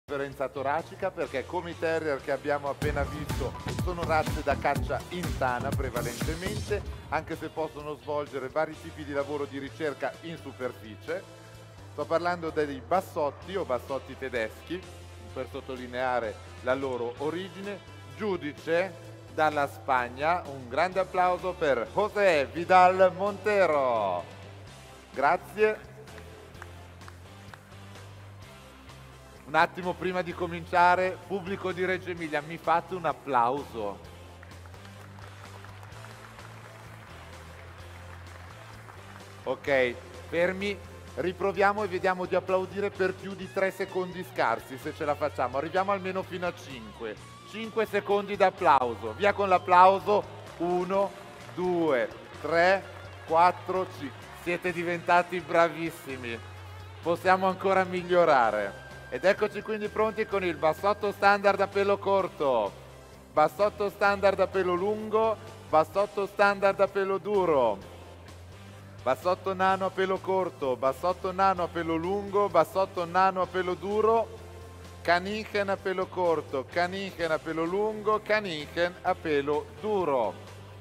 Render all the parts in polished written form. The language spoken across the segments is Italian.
circonferenza toracica, perché come i terrier che abbiamo appena visto sono razze da caccia in tana prevalentemente, anche se possono svolgere vari tipi di lavoro di ricerca in superficie. Sto parlando dei bassotti o bassotti tedeschi, per sottolineare la loro origine. Giudice dalla Spagna, un grande applauso per José Vidal Montero. Grazie. Un attimo prima di cominciare, pubblico di Reggio Emilia, mi fate un applauso. Ok, fermi, riproviamo e vediamo di applaudire per più di 3 secondi scarsi, se ce la facciamo. Arriviamo almeno fino a 5. 5 secondi d'applauso. Via con l'applauso. 1, 2, 3, 4, 5. Siete diventati bravissimi. Possiamo ancora migliorare. Ed eccoci quindi pronti con il bassotto standard a pelo corto, bassotto standard a pelo lungo, bassotto standard a pelo duro, bassotto nano a pelo corto, bassotto nano a pelo lungo, bassotto nano a pelo duro, canichen a pelo corto, canichen a pelo lungo, canichen a pelo duro.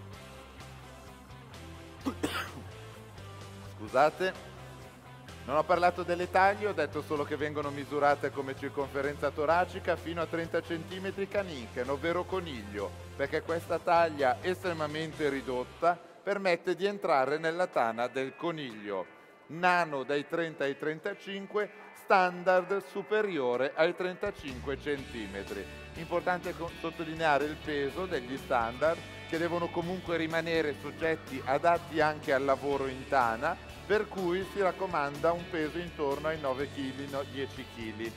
Scusate. Non ho parlato delle taglie, ho detto solo che vengono misurate come circonferenza toracica fino a 30 cm canichen, ovvero coniglio, perché questa taglia estremamente ridotta permette di entrare nella tana del coniglio. Nano dai 30 ai 35, standard superiore ai 35 cm. Importante sottolineare il peso degli standard, che devono comunque rimanere soggetti adatti anche al lavoro in tana, per cui si raccomanda un peso intorno ai 9 kg, 10 kg.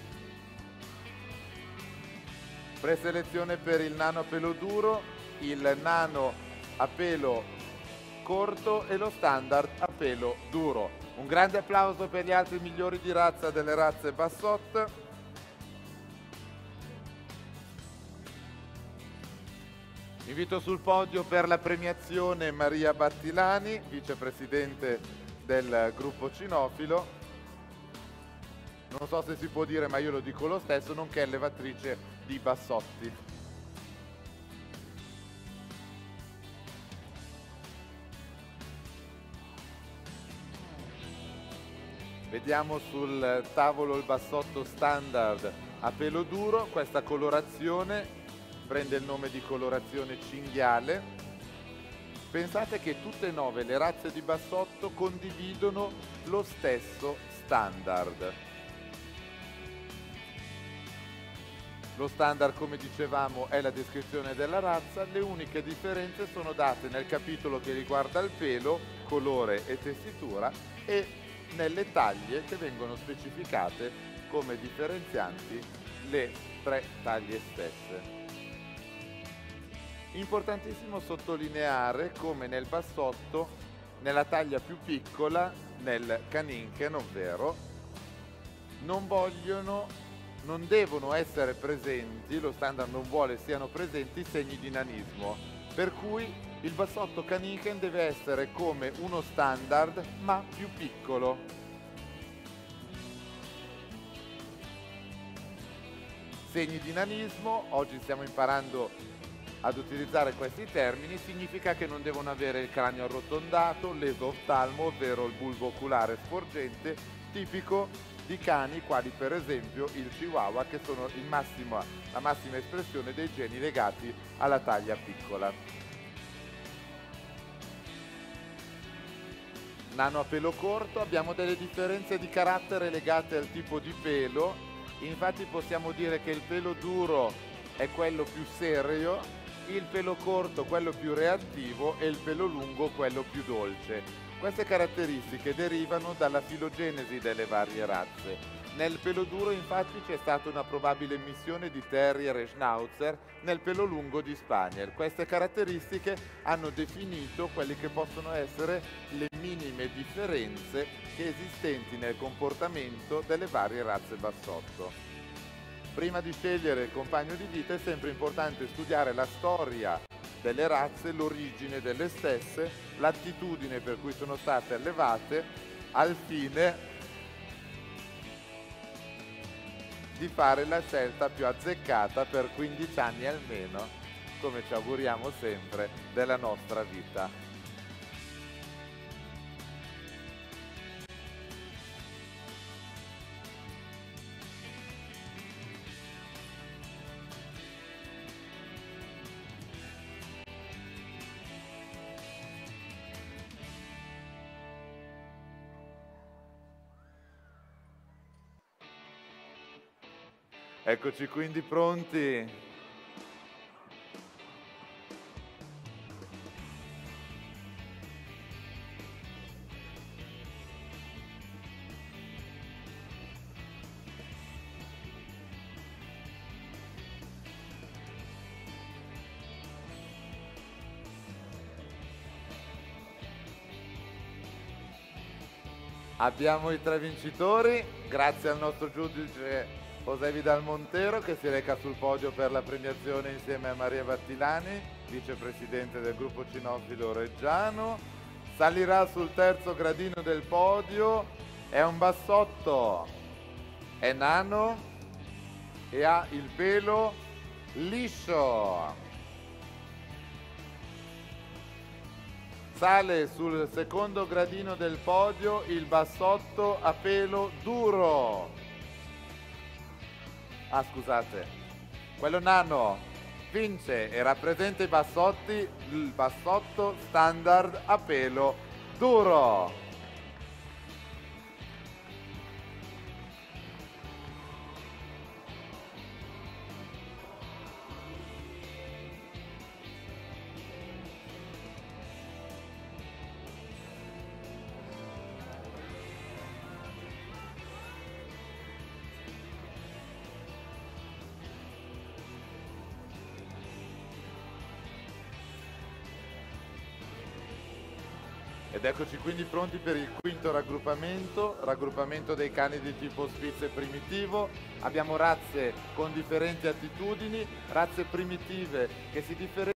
Preselezione per il nano a pelo duro, il nano a pelo corto e lo standard a pelo duro. Un grande applauso per gli altri migliori di razza delle razze Bassot. Invito sul podio per la premiazione Maria Battilani, vicepresidente del gruppo cinofilo. Non so se si può dire, ma io lo dico lo stesso, nonché allevatrice di bassotti. Vediamo sul tavolo il bassotto standard a pelo duro. Questa colorazione prende il nome di colorazione cinghiale. Pensate che tutte e 9 le razze di bassotto condividono lo stesso standard. Lo standard, come dicevamo, è la descrizione della razza. Le uniche differenze sono date nel capitolo che riguarda il pelo, colore e tessitura, e nelle taglie che vengono specificate come differenzianti le 3 taglie stesse. Importantissimo sottolineare come nel bassotto, nella taglia più piccola, nel canichen, ovvero, non devono essere presenti, lo standard non vuole siano presenti segni di nanismo, per cui il bassotto canichen deve essere come uno standard ma più piccolo. Segni di nanismo, oggi stiamo imparando ad utilizzare questi termini, significa che non devono avere il cranio arrotondato, l'esoftalmo, ovvero il bulbo oculare sporgente, tipico di cani quali per esempio il Chihuahua, che sono la massima espressione dei geni legati alla taglia piccola. Nano a pelo corto, abbiamo delle differenze di carattere legate al tipo di pelo. Infatti possiamo dire che il pelo duro è quello più serio, il pelo corto quello più reattivo e il pelo lungo quello più dolce. Queste caratteristiche derivano dalla filogenesi delle varie razze. Nel pelo duro infatti c'è stata una probabile immissione di terrier e schnauzer, nel pelo lungo di spaniel. Queste caratteristiche hanno definito quelli che possono essere le minime differenze che esistenti nel comportamento delle varie razze bassotto. Prima di scegliere il compagno di vita è sempre importante studiare la storia delle razze, l'origine delle stesse, l'attitudine per cui sono state allevate, al fine di fare la scelta più azzeccata per 15 anni almeno, come ci auguriamo sempre, della nostra vita. Eccoci quindi pronti. Abbiamo i 3 vincitori, grazie al nostro giudice José Vidal Montero che si reca sul podio per la premiazione insieme a Maria Battilani, vicepresidente del gruppo cinofilo reggiano. Salirà sul terzo gradino del podio, è un bassotto, è nano e ha il pelo liscio. Sale sul secondo gradino del podio il bassotto a pelo duro. Ah, scusate, quello nano vince e rappresenta i bassotti, il bassotto standard a pelo duro. Ed eccoci quindi pronti per il quinto raggruppamento dei cani di tipo Spitz e primitivo. Abbiamo razze con differenti attitudini, razze primitive che si differenziano